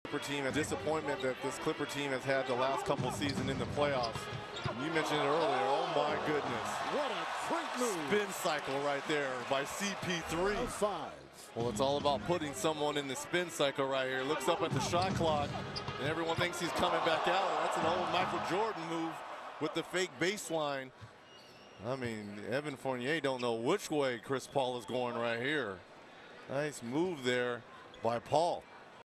Clipper team, a disappointment that this Clipper team has had the last couple seasons in the playoffs. And you mentioned it earlier. Oh my goodness! What a great move! Spin cycle right there by CP3. 5. Well, it's all about putting someone in the spin cycle right here. Looks up at the shot clock, and everyone thinks he's coming back out. That's an old Michael Jordan move with the fake baseline. I mean, Evan Fournier don't know which way Chris Paul is going right here. Nice move there by Paul.